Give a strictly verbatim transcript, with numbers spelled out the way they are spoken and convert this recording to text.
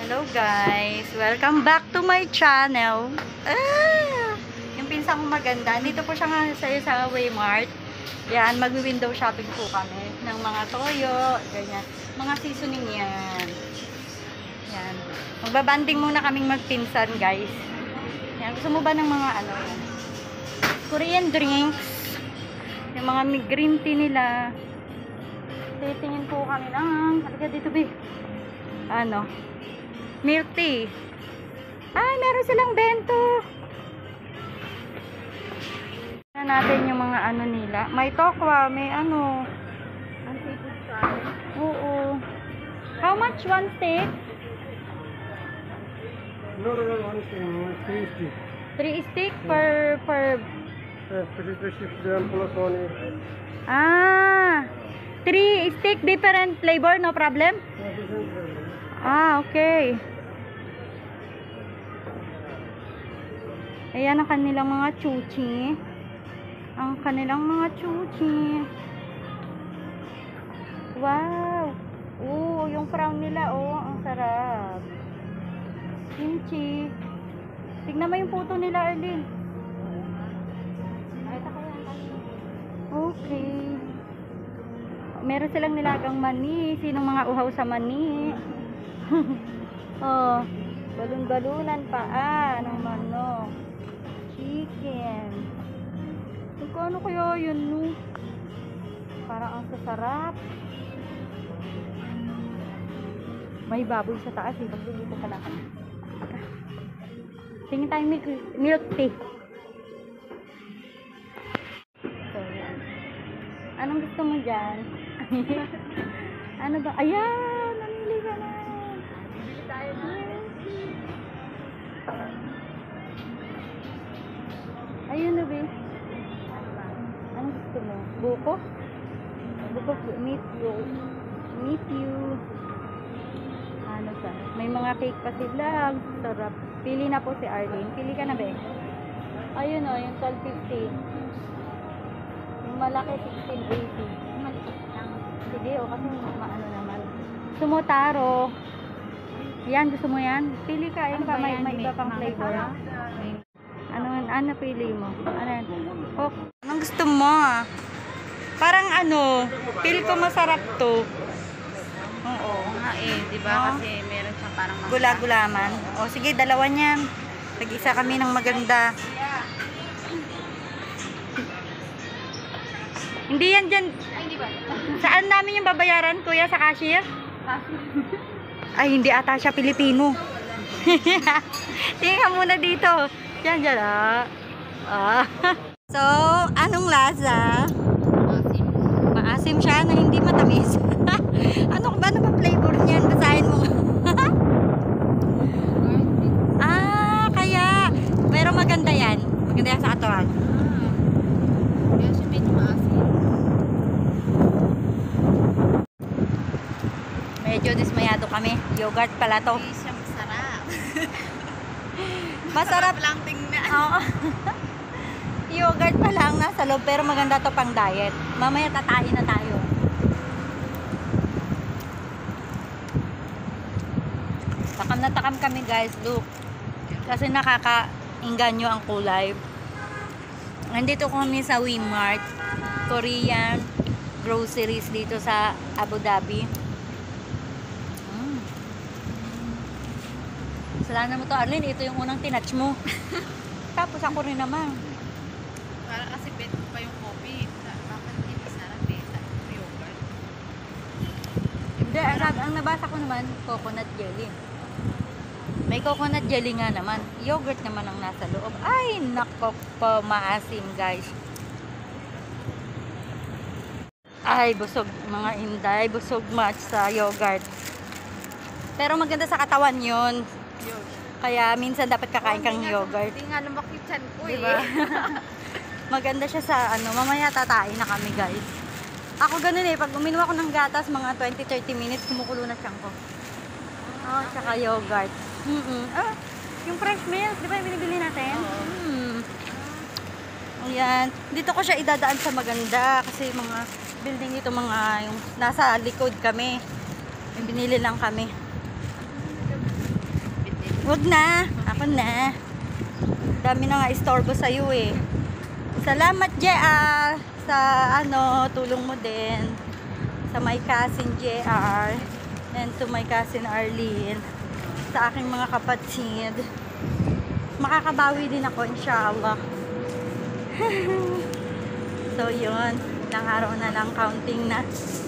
Hello guys! Welcome back to my channel. Ah, yung pinsan kong maganda. Dito po siya nga sa, sa Waymart. Yan, mag-window shopping po kami ng mga toyo, ganyan. Mga seasoning yan. Yan. Magbabanding muna kaming magpinsan guys. Yan, gusto mo ba ng mga ano? Korean drinks. Yung mga green tea nila. Titingin po kami ng, halika dito be. Ano? Milk tea. Ay, meron silang bento. Tignan natin yung mga ano nila. May tokwa, may ano. Ang seafood salad. Oo. How much one steak? No, no, no, one steak, three steak. Three steak per per. Uh, three steak plus one. Ah, three steak, different flavor, no problem. Ah, okay. Ayan ang kanilang mga chuchi. Ang kanilang mga chuchi. Wow. Oo, yung frown nila, oh, ang sarap. Kimchi. Tignan mo yung puto nila, Arlene. Okay. Meron silang nilagang mani. Sinong mga uhaw sa mani? Oh, balon-balunan pa ah, ng manok. Chicken. Ano kaya yun, no? Parang ang sasarap. May baboy sa taas, eh. Pagluluto pala kami. Tingin tayo milk, milk tea. So, yan. Anong gusto mo dyan? Ano ba? Ayan! Namili ka na! Bibili tayo na. Ayun na, be. Anong gusto mo? Buko? Buko, meet you. Meet you. Ano sa? May mga cake pa sila. Sarap. Pili na po si Arlene. Pili ka na, be. Ayun o, yung twelve fifty. Yung malaki, sixteen eighty. Maliit lang. Sige, o kasi maano naman. Gusto mo taro. Yan, gusto mo yan? Pili ka. Ano pa, may, may iba pang flavor. Ano, ano pili mo? Ano yan? Oh, anong gusto mo? Parang ano, pili ko masarap to. Oo. nga eh, di ba? Oh. Kasi meron siyang parang mga Gula-gulaman. O sige, dalawa niyan. Tag-isa kami ng maganda. Hindi yan dyan. Ay, di ba? Saan namin yung babayaran, kuya, sa cashier? Ay, hindi ata siya Pilipino. Tingnan ka muna dito. Yan, dyan, ah. Ah. So, anong lasa? Asim. Maasim siya na hindi matamis. Ano ba na ba flavor niyan? Basahin mo. Ah, kaya. Pero maganda yan. Maganda yan sa katawan. Kaya siya medyo maasim. Medyo dismayado kami. Yogurt pala to. Hindi siya masarap. Masarap lang tingnan. Oo. Yogurt pa lang nasa loob, pero maganda to pang diet. Mamaya tatayin na tayo. Takam na takam kami guys, look. Kasi nakakainganyo ang kulay. Nandito kami sa Waymart, Korean groceries dito sa Abu Dhabi. Mm. Salamat mo to, Arlene. Ito yung unang tinatch mo. Tapos ako rin naman. Para kasi bet ko pa yung coffee. Bakit hindi masarap eh? Sa yogurt. Hindi, ang, ang nabasa ko naman, coconut jelly. May coconut jelly nga naman. Yogurt naman ang nasa loob. Ay, nako po, maasim guys. Ay, busog mga inday. Busog match sa yogurt. Pero maganda sa katawan yun. Yogurt. Kaya minsan dapat kakain kang yogurt. Hindi nga lumakit ko eh. Diba? Maganda siya sa ano. Mamaya tatain na kami guys. Ako ganun eh. Pag uminom ako ng gatas, mga twenty to thirty minutes, kumukulo na siyang ko. Oh, tsaka yogurt. Mm -mm. Ah, yung fresh milk, di ba yung binibili natin? Oo. Hmm. Ayan. Dito ko siya idadaan sa maganda kasi mga building dito, mga yung nasa likod kami. Yung binili lang kami. Wag na. Ako na. Dami na nga istorbo sa'yo eh. Salamat, J R, sa ano, tulong mo din. Sa my cousin J R. And to my cousin Arlene. Sa aking mga kapatid. Makakabawi din ako, inshallah. So, yun. Ilang araw na lang, counting na.